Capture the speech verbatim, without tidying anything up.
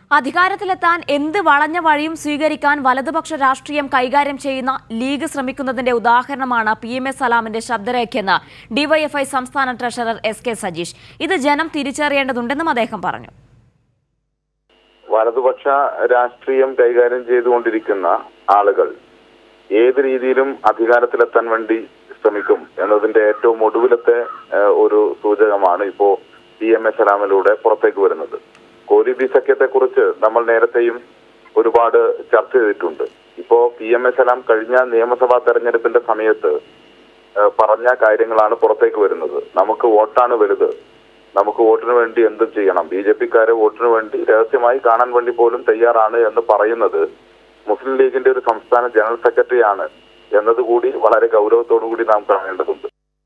അധികാരത്തിലെത്താൻ എന്ത് വളഞ്ഞ വഴിയും സ്വീകരിക്കാൻ വലതുപക്ഷ രാഷ്ട്രീയം കൈകാര്യം ചെയ്യുന്ന ലീഗ് ശ്രമിക്കുന്നതിന്റെ ഉദാഹരണമാണ് പി എം എ സലാമിന്റെ ശബ്ദരേഖയെന്ന് ഡിവൈഎഫ്ഐ സംസ്ഥാന ട്രഷറർ എസ് കെ സജീഷ്. ഇത് ജനം തിരിച്ചറിയേണ്ടതുണ്ടെന്നും അദ്ദേഹം പറഞ്ഞു. വലതുപക്ഷ രാഷ്ട്രീയം കൈകാര്യം ചെയ്തുകൊണ്ടിരിക്കുന്ന ആളുകൾ ഏത് രീതിയിലും അധികാരത്തിലെത്താൻ വേണ്ടി ശ്രമിക്കും എന്നതിന്റെ ഏറ്റവും ഒടുവിലത്തെ ഒരു സൂചകമാണ് ഇപ്പോ പി എം എ സലാമിലൂടെ പുറത്തേക്ക് വരുന്നത്. കോലീബി സഖ്യത്തെ കുറിച്ച് നമ്മൾ നേരത്തെയും ഒരുപാട് ചർച്ച ചെയ്തിട്ടുണ്ട്. ഇപ്പോ പി എം എ സലാം കഴിഞ്ഞ നിയമസഭാ തെരഞ്ഞെടുപ്പിന്റെ സമയത്ത് പറഞ്ഞ കാര്യങ്ങളാണ് പുറത്തേക്ക് വരുന്നത്. നമുക്ക് വോട്ടാണ് വലുത്, നമുക്ക് വോട്ടിന് വേണ്ടി എന്തും ചെയ്യണം, ബി ജെ പിക്കാരെ വോട്ടിന് വേണ്ടി രഹസ്യമായി കാണാൻ വേണ്ടി പോലും തയ്യാറാണ് എന്ന് പറയുന്നത് മുസ്ലിം ലീഗിന്റെ ഒരു സംസ്ഥാന ജനറൽ സെക്രട്ടറി ആണ് എന്നതുകൂടി വളരെ ഗൗരവത്തോടു കൂടി നാം കാണേണ്ടതുണ്ട്.